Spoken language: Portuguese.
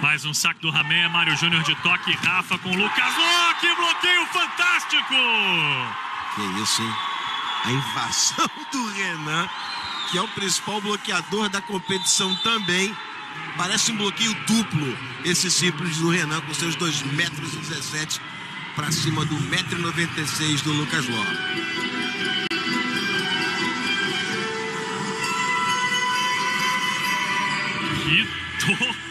Mais um saque do Ramé, Mário Júnior de toque, Rafa com Lucas. Oh, que bloqueio fantástico! Que isso, hein? A invasão do Renan, que é o principal bloqueador da competição também. Parece um bloqueio duplo, esse simples do Renan, com seus 2,17 metros para cima do 1,96 m do Lucas Lopes. Que toco